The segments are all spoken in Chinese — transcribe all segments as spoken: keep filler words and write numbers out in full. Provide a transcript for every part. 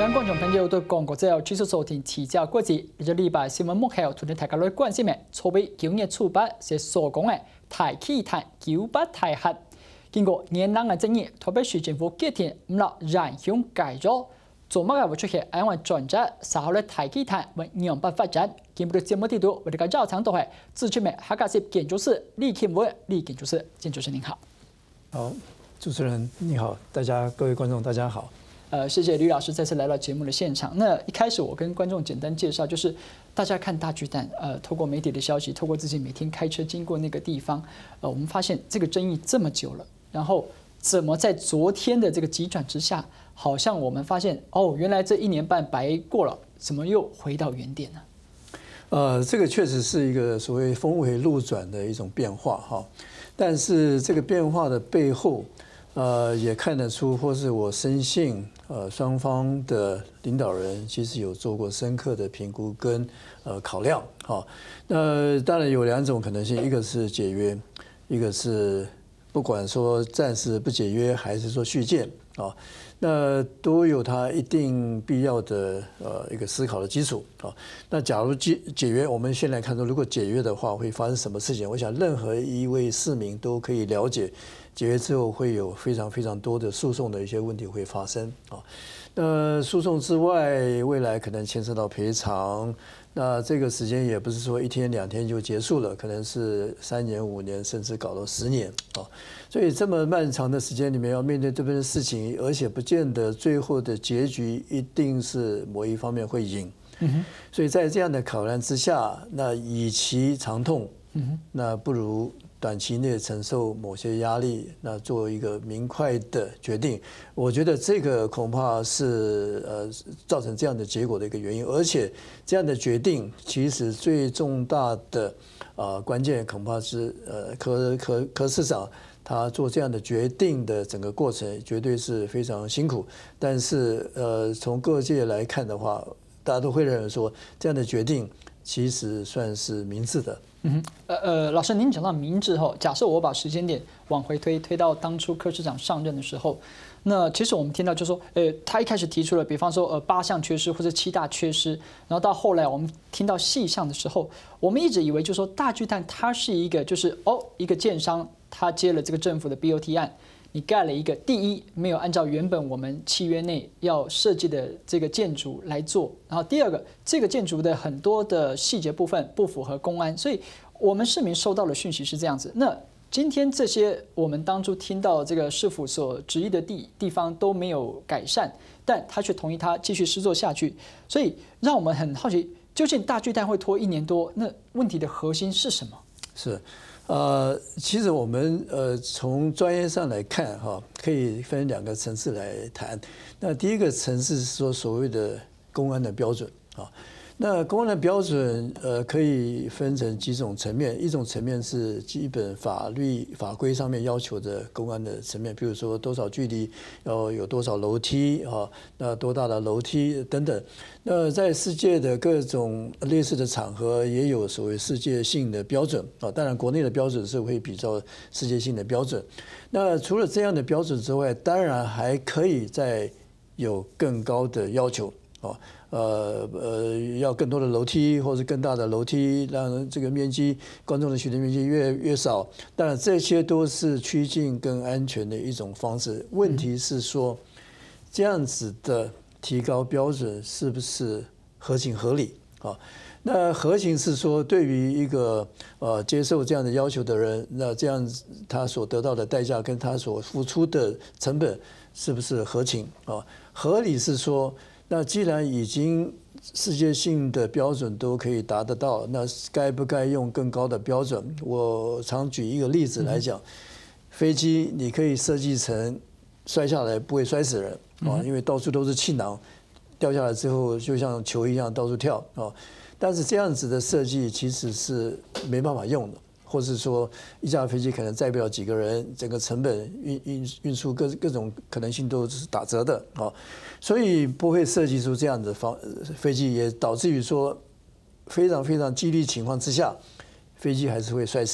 各位觀眾朋友對廣告之後，繼續收聽提教國際。呢個禮拜新聞幕後，同你大家來關心嘅，籌備九月初八是所講嘅台企談九八台核。經過年lang嘅爭議，台北市政府決定唔落燃向改造，做乜嘅會出現安穩轉折，稍後咧台企談會樣板發展。今日嘅節目地圖，為大家繞場到係資訊嘅客家系建築師李慶文，李建築師，建築師您好。 好，主持人你好，大家各位觀眾大家好。 呃，謝謝呂老師再次來到節目的現場。那一開始我跟觀眾簡單介紹，就是大家看大巨蛋，呃，透過媒體的消息，透過自己每天開車經過那個地方，呃，我們發現這個爭議這麼久了，然後怎麼在昨天的這個急轉直下，好像我們發現哦，原來這一年半白過了，怎麼又回到原點呢？ 呃，這個確實是一個所謂峰回路轉的一種變化哈，但是這個變化的背後，呃，也看得出，或是我深信，呃，雙方的領導人其實有做過深刻的評估跟呃考量，哈。那當然有兩種可能性，一個是解約，一個是不管說暫時不解約，還是說續建，啊，那都有它一定必要的呃一個思考的基礎，啊。那假如解解約，我們先來看說，如果解約的話，會發生什麼事情？我想任何一位市民都可以了解。解約之後會有非常非常多的訴訟的一些問題會發生啊。那訴訟之外，未來可能牽涉到賠償，那這個時間也不是說一天兩天就結束了，可能是三年五年，甚至搞到十年啊。所以這麼漫長的時間裡面要面對這份事情，而且不見得最後的結局一定是某一方面會贏。嗯，所以在這樣的考量之下，那與其長痛，嗯，那不如短期內承受某些壓力，那做一個明快的決定，我覺得這個恐怕是呃造成這樣的結果的一個原因。而且這樣的決定，其實最重大的呃關鍵恐怕是呃柯柯柯市長他做這樣的決定的整個過程，絕對是非常辛苦。但是呃從各界來看的話，大家都會認為說，這樣的決定其實算是明智的。 嗯，呃呃，老師，您講到明智後，假設我把時間點往回推，推到當初柯市長上任的時候，那其實我們聽到就說，呃，他一開始提出了，比方說，呃，八項缺失或者七大缺失，然後到後來我們聽到細項的時候，我們一直以為就說大巨蛋它是一個就是哦一個建商，他接了這個政府的 B O T 案。你蓋了一個，第一沒有按照原本我們契約內要設計的這個建築來做，然後第二個，這個建築的很多的細節部分不符合公安，所以我們市民收到的訊息是這樣子。那今天這些我們當初聽到這個市府所質疑的地地方都沒有改善，但他卻同意他繼續施作下去，所以讓我們很好奇，究竟大巨蛋會拖一年多，那問題的核心是什麼？是。 呃，其實我們呃從專業上來看哈，可以分兩個層次來談。那第一個層次是說所謂的公安的標準啊。那公安的標準呃可以分成幾種層面，一種層面是基本法律法規上面要求的公安的層面，比如說多少距離要有多少樓梯啊，那多大的樓梯等等。那在世界的各種類似的場合也有所謂世界性的標準啊，當然國內的標準是會比較世界性的標準。那除了這樣的標準之外，當然還可以再有更高的要求啊。呃呃，要更多的樓梯，或是更大的樓梯，讓這個面積觀眾的取得面積越越少。當然，這些都是趨近更安全的一種方式。問題是說，這樣子的提高標準是不是合情合理啊？那合情是說，對於一個呃接受這樣的要求的人，那這樣他所得到的代價跟他所付出的成本是不是合情啊？合理是說，那既然已經世界性的標準都可以達得到，那該不該用更高的標準？我常舉一個例子來講，飛機你可以設計成摔下來不會摔死人啊，因為到處都是氣囊，掉下來之後就像球一樣到處跳啊。但是這樣子的設計其實是沒辦法用的。或是說一架飛機可能載不了幾個人，整個成本運運運輸各各種可能性都是打折的啊，所以不會設計出這樣的方飛機，也導致於說非常非常激烈情況之下，飛機還是會摔死人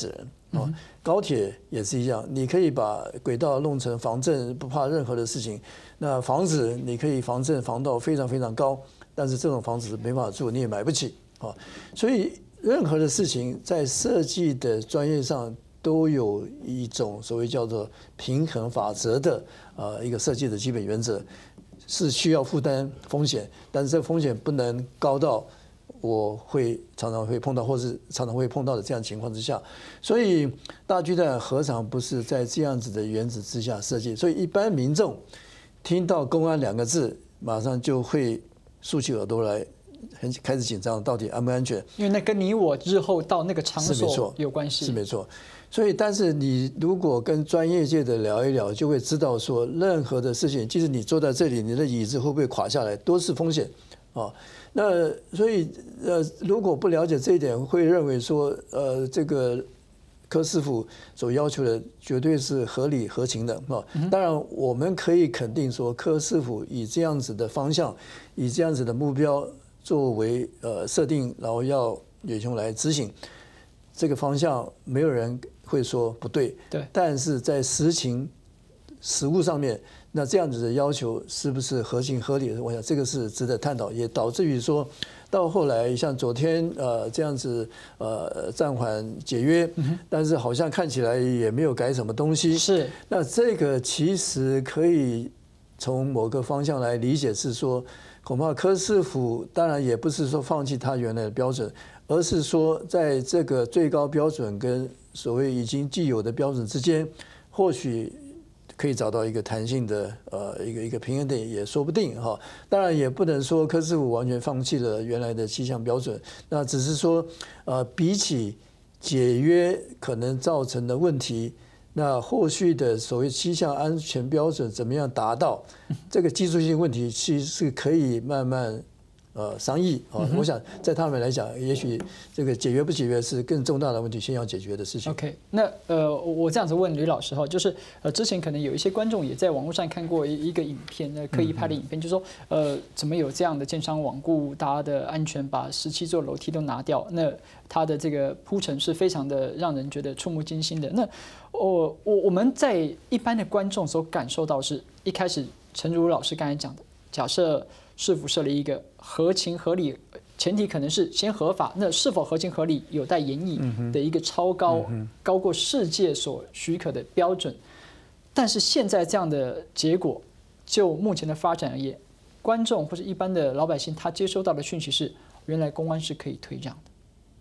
哦，高铁也是一样，你可以把轨道弄成防震，不怕任何的事情。那房子你可以防震防到非常非常高，但是这种房子没办法住，你也买不起啊。所以任何的事情在设计的专业上都有一种所谓叫做平衡法则的呃一个设计的基本原则，是需要负担风险，但是这个风险不能高到我会常常会碰到，或是常常会碰到的这样情况之下，所以大巨蛋何尝不是在这样子的原则之下设计？所以一般民众听到公安两个字，马上就会竖起耳朵来，很开始紧张，到底安不安全？ 因为那跟你我日后到那个场是没错所有关系， 是没错。所以，但是你如果跟专业界的聊一聊，就会知道说，任何的事情，即使你坐在这里，你的椅子会不会垮下来，都是风险啊。那所以呃，如果不了解这一点，会认为说，呃，这个柯师傅所要求的绝对是合理合情的啊。当然，我们可以肯定说，柯师傅以这样子的方向，以这样子的目标作为呃设定，然后要远雄来执行这个方向，没有人会说不对。 对， 但是在实情实务上面，那这样子的要求是不是合情合理的？我想这个是值得探讨，也导致于说到后来，像昨天呃这样子呃暂缓解约，但是好像看起来也没有改什么东西。 是， 那这个其实可以从某个方向来理解，是说恐怕柯师傅当然也不是说放弃他原来的标准，而是说在这个最高标准跟所谓已经既有的标准之间，或许可以找到一个弹性的呃一个一个平衡点也说不定哈。当然也不能说柯师傅完全放弃了原来的七项标准，那只是说呃比起解约可能造成的问题，那后续的所谓七项安全标准怎么样达到，这个技术性问题其实是可以慢慢呃商议啊。我想在他们来讲，也许这个解约不解约是更重大的问题，先要解决的事情。 OK， 那呃，我这样子问吕老师哈，就是呃，之前可能有一些观众也在网络上看过一个影片，那刻意拍的影片，就是说呃，怎么有这样的建商罔顾大家的安全，把十七座楼梯都拿掉？那它的这个铺陈是非常的让人觉得触目惊心的。那我我我们在一般的观众所感受到是，一开始陈如老师刚才讲的，假设市府设立一个合情合理，前提可能是先合法，那是否合情合理有待研议的一个超高高过世界所许可的标准。但是现在这样的结果，就目前的发展而言，观众或者一般的老百姓他接收到的讯息是，原来公安是可以退让的。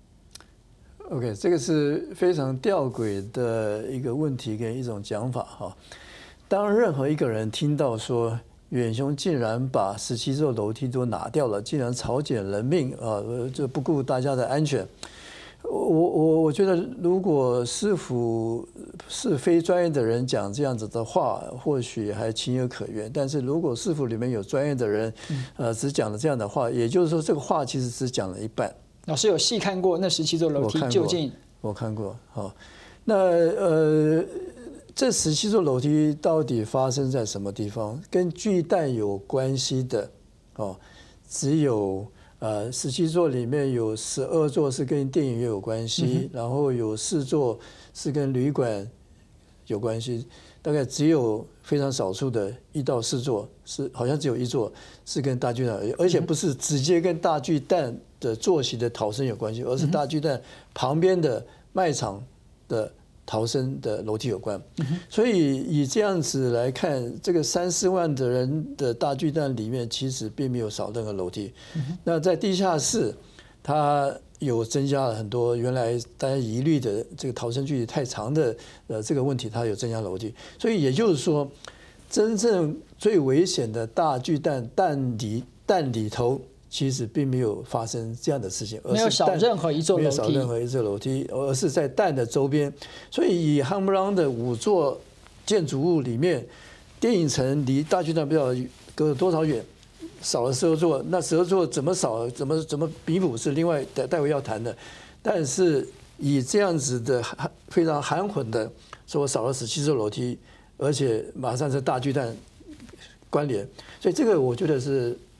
OK， 这个是非常吊诡的一个问题跟一种讲法哈。当任何一个人听到说远雄竟然把十七座楼梯都拿掉了，竟然草菅人命啊，就不顾大家的安全。我我我觉得，如果市府是非专业的人讲这样子的话，或许还情有可原。但是如果市府里面有专业的人，呃，只讲了这样的话，也就是说，这个话其实只讲了一半。 老师有细看过那十七座楼梯究竟？ 我看过，好，那呃。这十七座楼梯到底发生在什么地方？跟巨蛋有关系的哦，只有呃十七座里面有十二座是跟电影院有关系，然后有四座是跟旅馆有关系，大概只有非常少数的一到四座是好像只有一座是跟大巨蛋，而且不是直接跟大巨蛋的坐席的逃生有关系，而是大巨蛋旁边的卖场的逃生的楼梯有关，所以以这样子来看，这个三四万的人的大巨蛋里面，其实并没有少任何楼梯。那在地下室，它有增加了很多原来大家疑虑的这个逃生距离太长的呃这个问题，它有增加楼梯。所以也就是说，真正最危险的大巨蛋蛋里蛋里头，其实并没有发生这样的事情， 没有少任何一座楼梯， 没有少任何一座楼梯，而是在蛋的周边。所以以汉姆朗的五座建筑物里面，电影城离大巨蛋不知道隔了多少远，少了十二座，那十二座怎么少，怎么怎么弥补是另外待会要谈的。但是以这样子的非常含混的说少了十七座楼梯，而且马上是大巨蛋关联，所以这个我觉得是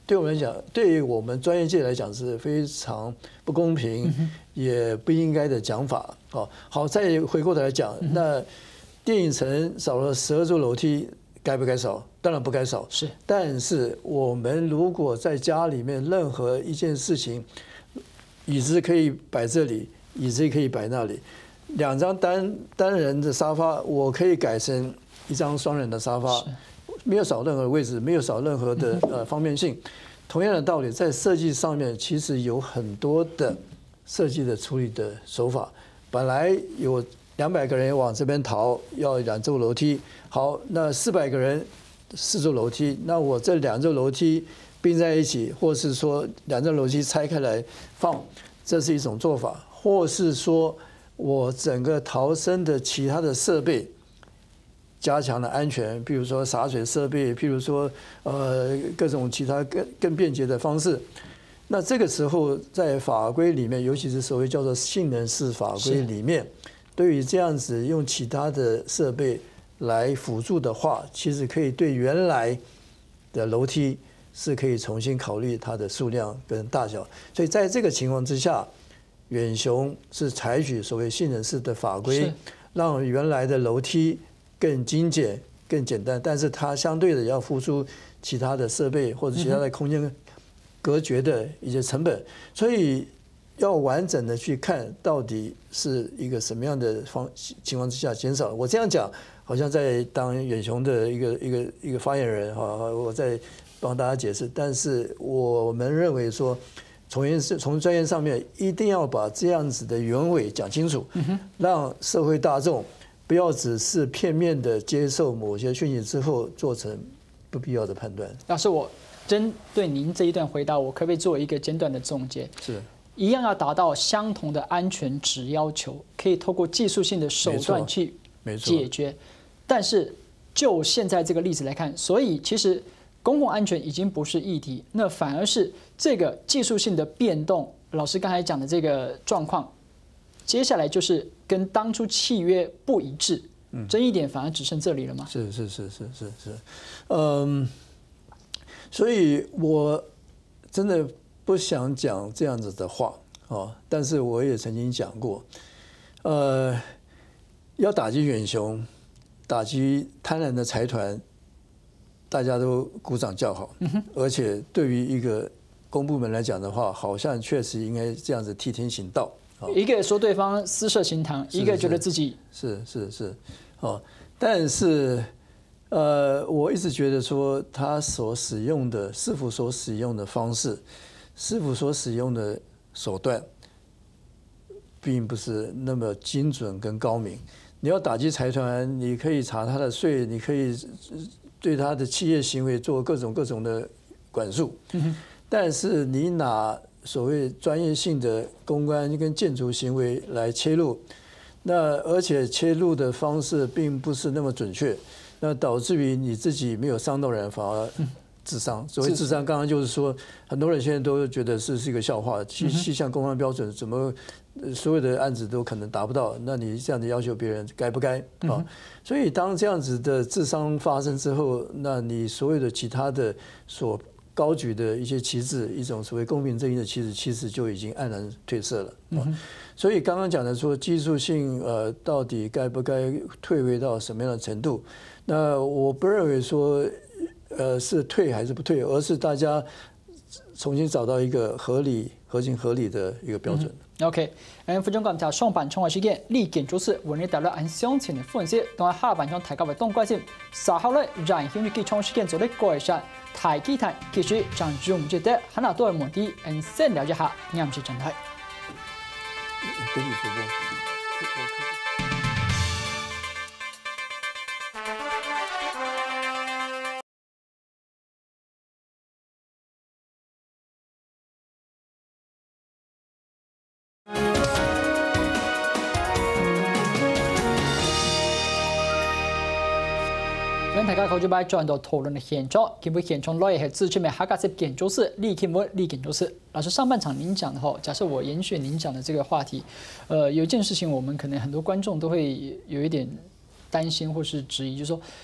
对我们来讲，对于我们专业界来讲是非常不公平，嗯、也不应该的讲法。哦，好，再回过头来讲，嗯、那电影城少了十二座楼梯，该不该少？当然不该少。 是， 但是我们如果在家里面任何一件事情，椅子可以摆这里，椅子可以摆那里，两张单单人的沙发，我可以改成一张双人的沙发。没有少任何位置，没有少任何的呃方便性。同样的道理，在设计上面，其实有很多的设计的处理的手法。本来有两百个人往这边逃，要两座楼梯。好，那四百个人四座楼梯，那我这两座楼梯并在一起，或是说两座楼梯拆开来放，这是一种做法。或是说我整个逃生的其他的设备。加强了安全，譬如说洒水设备，譬如说呃各种其他更更便捷的方式。那这个时候在法规里面，尤其是所谓叫做性能式法规里面，对于这样子用其他的设备来辅助的话，其实可以对原来的楼梯是可以重新考虑它的数量跟大小。所以在这个情况之下，远雄是采取所谓性能式的法规，让原来的楼梯更精简、更简单，但是它相对的要付出其他的设备或者其他的空间隔绝的一些成本，所以要完整的去看到底是一个什么样的方情况之下减少。我这样讲，好像在当远雄的一个一个一个发言人哈，我在帮大家解释，但是我们认为说，从从专业上面一定要把这样子的原委讲清楚，让社会大众。不要只是片面的接受某些讯息之后做成不必要的判断。 老师，我针对您这一段回答，我可不可以做一个简短的总结？ 是， 一样要达到相同的安全值要求，可以透过技术性的手段去解决。但是就现在这个例子来看，所以其实公共安全已经不是议题，那反而是这个技术性的变动。老师刚才讲的这个状况。接下来就是跟当初契约不一致，争议点反而只剩这里了吗？ 是是是是是是，嗯，所以我真的不想讲这样子的话哦，但是我也曾经讲过，呃，要打击远雄，打击贪婪的财团，大家都鼓掌叫好，而且对于一个公部门来讲的话，好像确实应该这样子替天行道。 一个说对方私设行堂，一个觉得自己是是是，哦，但是呃，我一直觉得说他所使用的师傅所使用的方式，师傅所使用的手段，并不是那么精准跟高明。你要打击财团，你可以查他的税，你可以对他的企业行为做各种各种的管束，但是你拿所谓专业性的公关跟建筑行为来切入，那而且切入的方式并不是那么准确，那导致于你自己没有伤到人，反而自伤。所谓自伤，刚刚就是说，很多人现在都觉得是是一个笑话，气气象公关标准怎么所有的案子都可能达不到？那你这样子要求别人该不该啊？所以当这样子的自伤发生之后，那你所有的其他的所高举的一些旗帜，一种所谓公平正义的旗帜，其实就已经黯然褪色了。嗯、所以刚刚讲的说技术性，呃，到底该不该退回到什么样的程度？那我不认为说，呃，是退还是不退，而是大家重新找到一个合理、合情合理的一个标准。 嗯、OK， 咁副總講就上半場嘅時間，呢件組織為你帶來按相前嘅分析，同埋下半場大家為東關心，稍後咧讓兄弟結場時間做啲改善。台基台繼續將用這啲很多嘅問題，嗯，先了解下，啱唔啱？真係。 跟你說過。 大家好，就把轉到討論的現場，基本現場內係自稱嘅哈格斯建築師李慶文李建築師老師。上半場您講的哈，假設我延續您講的這個話題，呃，有一件事情我們可能很多觀眾都會有一點擔心或是質疑，就是說，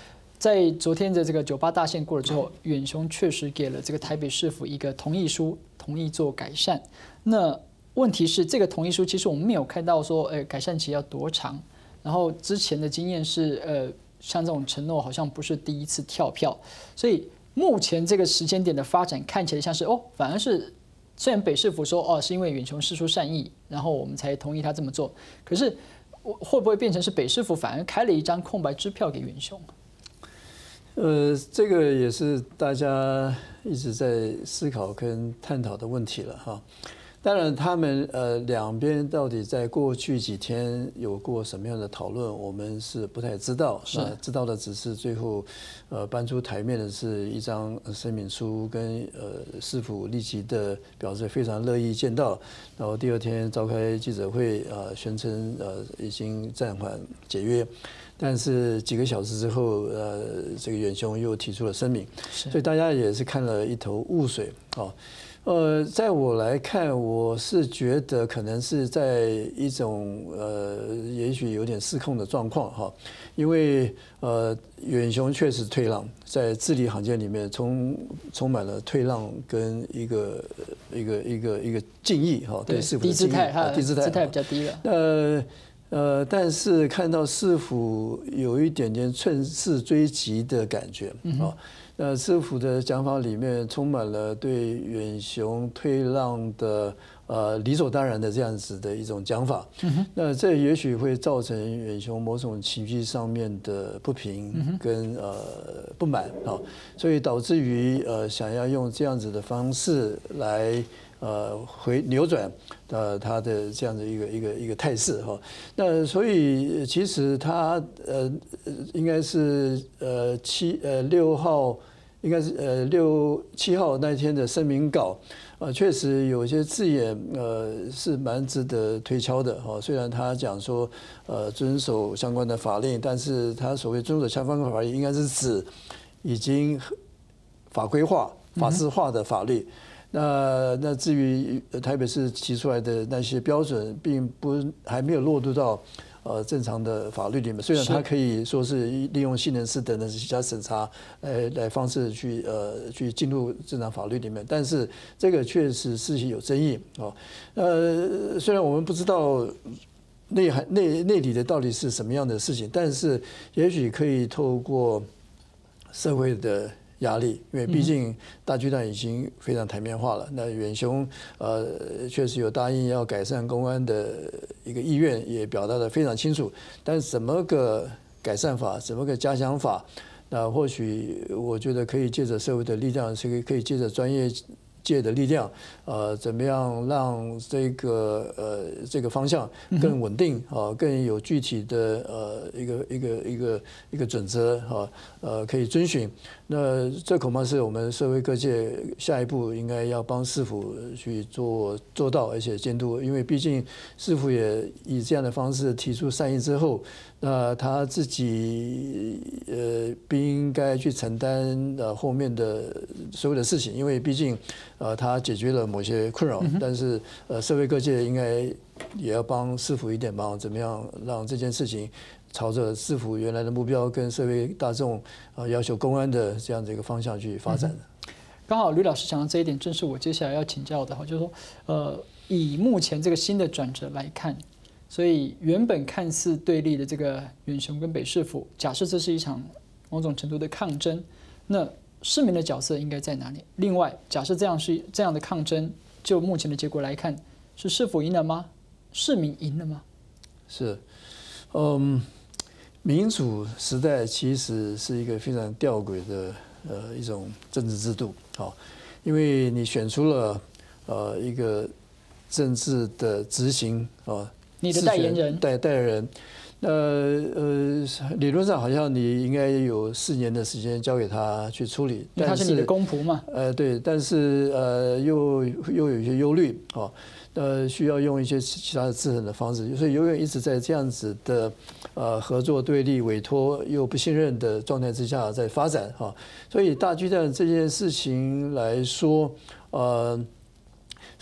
在昨天的这个九八大限过了之后，远雄确实给了这个台北市府一个同意书，同意做改善。那问题是，这个同意书其实我们没有看到说，呃，改善期要多长。然后之前的经验是，呃，像这种承诺好像不是第一次跳票，所以目前这个时间点的发展看起来像是哦，反而是虽然北市府说哦是因为远雄释出善意，然后我们才同意他这么做，可是会不会变成是北市府反而开了一张空白支票给远雄？ 呃，这个也是大家一直在思考跟探讨的问题了哈。当然，他们呃两边到底在过去几天有过什么样的讨论，我们是不太知道。是知道的只是最后，呃搬出台面的是一张声明书，跟呃市府立即的表示非常乐意见到，然后第二天召开记者会，呃宣称呃已经暂缓解约。但是几个小时之后，呃，这个远雄又提出了声明，所以大家也是看了一头雾水啊。呃，在我来看，我是觉得可能是在一种呃，也许有点失控的状况哈，因为呃，远雄确实退让，在字里行间里面充充满了退让跟一个一个一个一个敬意哈，对市府的敬意， 低姿态， 低姿态， 姿态比较低了。 呃。呃，但是看到市府有一点点趁势追击的感觉啊。那市府的讲法里面充满了对远雄退让的呃理所当然的这样子的一种讲法。那这也许会造成远雄某种情绪上面的不平跟呃不满啊，所以导致于呃想要用这样子的方式来。呃，回扭转呃他的这样的一个一个一个态势哈，那所以其实他呃应该是呃七呃六号应该是呃六七号那天的声明稿，呃确实有些字眼呃是蛮值得推敲的哈。虽然他讲说呃遵守相关的法令，但是他所谓遵守相关的法律，应该是指已经法规化、法制化的法律。那那至于台北市提出来的那些标准，并不还没有落入到呃正常的法律里面。虽然它可以说是利用性能式等等其他审查来来方式去呃去进入正常法律里面，但是这个确实是有争议哦。呃，虽然我们不知道内涵内内里的到底是什么样的事情，但是也许可以透过社会的压力，因为毕竟大巨蛋已经非常台面化了。那远雄呃确实有答应要改善公安的一个意愿，也表达得非常清楚。但是怎么个改善法，怎么个加强法，那或许我觉得可以借着社会的力量，是可以借着专业界的力量，呃，怎么样让这个呃这个方向更稳定啊，更有具体的呃一个一个一个一个准则啊，呃可以遵循。那这恐怕是我们社会各界下一步应该要帮市府去做做到，而且监督，因为毕竟市府也以这样的方式提出善意之后，那他自己呃不应该去承担呃后面的所有的事情，因为毕竟呃他解决了某些困扰，但是呃社会各界应该也要帮市府一点忙，怎么样让这件事情朝着市府原来的目标跟社会大众呃要求公安的这样的一个方向去发展。 刚好吕老师讲的这一点，正是我接下来要请教的哈，就是说，呃，以目前这个新的转折来看，所以原本看似对立的这个远雄跟北市府，假设这是一场某种程度的抗争，那市民的角色应该在哪里？另外，假设这样是这样的抗争，就目前的结果来看，是市府赢了吗？市民赢了吗？ 是，嗯。民主时代其实是一个非常吊诡的呃一种政治制度，好，因为你选出了呃一个政治的执行啊， 你的代言人， 代代言人，那呃理论上好像你应该有四年的时间交给他去处理， 因为他是你的公仆嘛， 呃对，但是呃又又有一些忧虑啊。呃，需要用一些其他的制衡的方式，所以永远一直在这样子的呃合作对立、委托又不信任的状态之下在发展哈。所以大巨蛋这件事情来说，呃，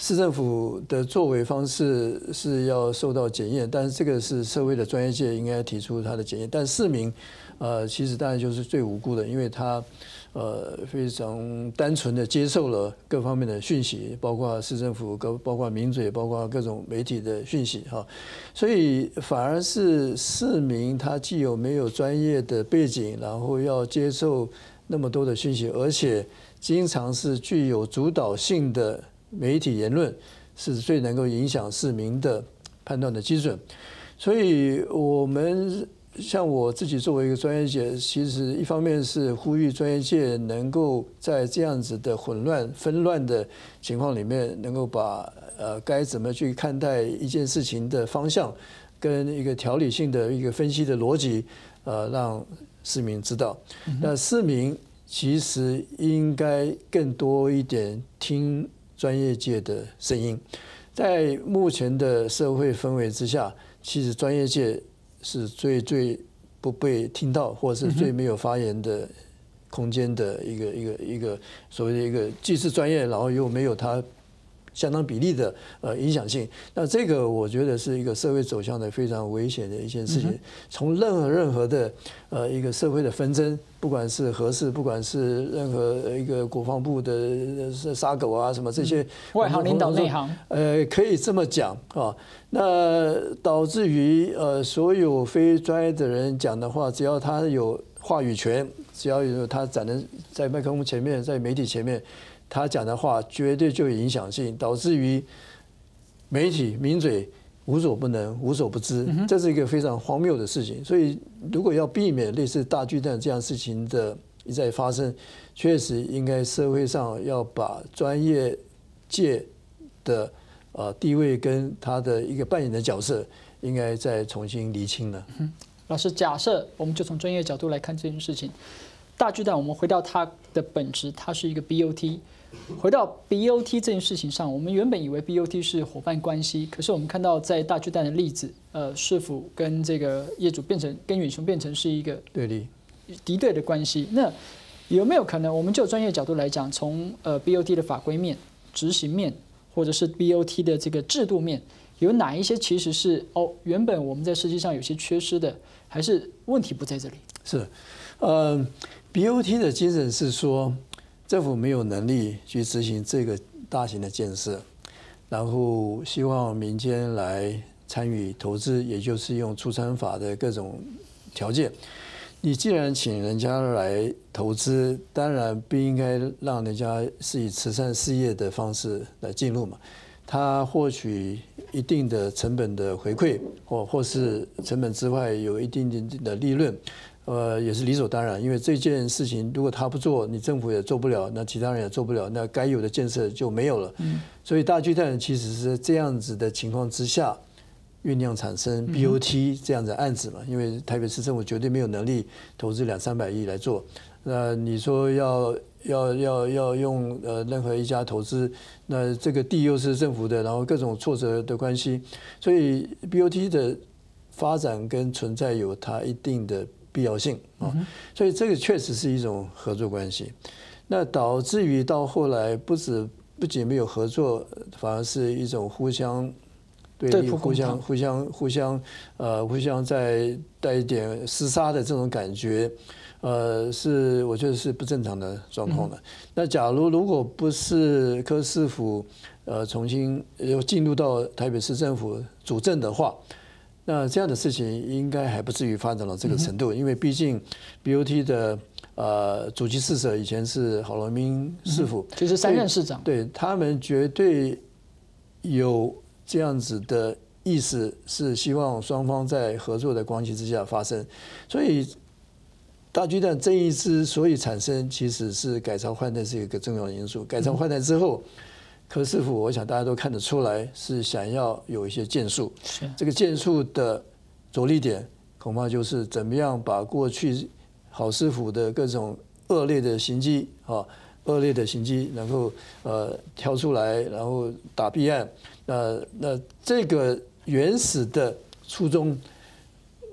市政府的作为方式是要受到检验，但是这个是社会的专业界应该提出他的检验。但市民，呃，其实当然就是最无辜的，因为他呃非常单纯的接受了各方面的讯息，包括市政府、包括名嘴、包括各种媒体的讯息哈，所以反而是市民他既有没有专业的背景，然后要接受那么多的讯息，而且经常是具有主导性的媒体言论，是最能够影响市民的判断的基准。所以，我们像我自己作为一个专业界，其实一方面是呼吁专业界能够在这样子的混乱、纷乱的情况里面，能够把呃该怎么去看待一件事情的方向，跟一个条理性的一个分析的逻辑，呃，让市民知道。那市民其实应该更多一点听专业界的声音，在目前的社会氛围之下，其实专业界是最最不被听到，或是最没有发言的空间的一个一个一个所谓的一个既是专业，然后又没有它相当比例的呃影响性。那这个我觉得是一个社会走向的非常危险的一件事情。从任何任何的呃一个社会的纷争，不管是核事，不管是任何一个国防部的杀狗啊什么这些， 外行领导内行， 呃，可以这么讲啊。那导致于呃所有非专业的人讲的话，只要他有话语权，只要有他站在在麦克风前面，在媒体前面。他讲的话绝对就有影响性，导致于媒体名嘴无所不能、无所不知，这是一个非常荒谬的事情。所以，如果要避免类似大巨蛋这样事情的一再发生，确实应该社会上要把专业界的呃地位跟他的一个扮演的角色，应该再重新厘清了。 老师，假设我们就从专业角度来看这件事情，大巨蛋，我们回到它的本质，它是一个 B O T。回到 B O T 这件事情上，我们原本以为 B O T 是伙伴关系，可是我们看到在大巨蛋的例子，呃，市府跟这个业主变成跟远雄变成是一个对立、 敌对的关系。那有没有可能，我们就专业角度来讲，从呃 B O T 的法规面、执行面，或者是 B O T 的这个制度面，有哪一些其实是哦，原本我们在设计上有些缺失的，还是问题不在这里？ 是，呃 ，B O T 的精神是说。政府没有能力去执行这个大型的建设，然后希望民间来参与投资，也就是用出产法的各种条件。你既然请人家来投资，当然不应该让人家是以慈善事业的方式来进入嘛。他获取一定的成本的回馈，或或是成本之外有一定的利润。呃，也是理所当然，因为这件事情如果他不做，你政府也做不了，那其他人也做不了，那该有的建设就没有了。嗯，所以大巨蛋其实是这样子的情况之下酝酿产生 B O T 这样的案子嘛，因为台北市政府绝对没有能力投资两三百亿来做。那你说要要要要用呃任何一家投资，那这个地又是政府的，然后各种挫折的关系，所以 B O T 的发展跟存在有它一定的必要性啊，所以这个确实是一种合作关系。那导致于到后来，不止不仅没有合作，反而是一种互相对立、互相互相互相呃互相在带一点厮杀的这种感觉，呃，是我觉得是不正常的状况的。那假如如果不是柯市府呃重新又进入到台北市政府主政的话，那这样的事情应该还不至于发展到这个程度，因为毕竟 B O T 的呃主机事者以前是郝龙斌市府， 就是三任市长， 对他们绝对有这样子的意思，是希望双方在合作的关系之下发生。所以大巨蛋争议之所以产生，其实是改朝换代是一个重要的因素。改朝换代之后，柯市府，我想大家都看得出来，是想要有一些建树。这个建树的着力点，恐怕就是怎么样把过去郝市府的各种恶劣的行迹啊，恶劣的行迹能够呃挑出来，然后打弊案。那那这个原始的初衷，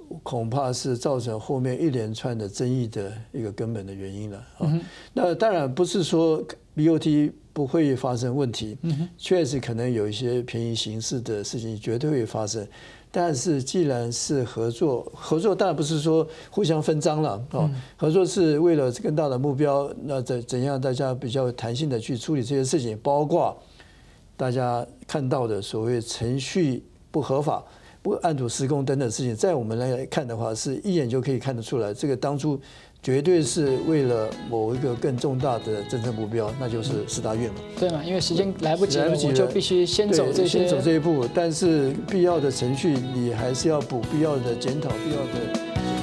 恐怕是造成后面一连串的争议的一个根本的原因了啊。那当然不是说 B O T 不会发生问题，确实可能有一些便宜行事的事情绝对会发生。但是既然是合作，合作当然不是说互相分赃了啊，合作是为了更大的目标，那怎怎样大家比较弹性的去处理这些事情，包括大家看到的所谓程序不合法、不按图施工等等事情，在我们来看的话，是一眼就可以看得出来，这个当初绝对是为了某一个更重大的政策目标，那就是四大运嘛。 对嘛？因为时间来不及了，我就必须先走这些， 先走这一步。但是必要的程序，你还是要补必要的检讨、必要的。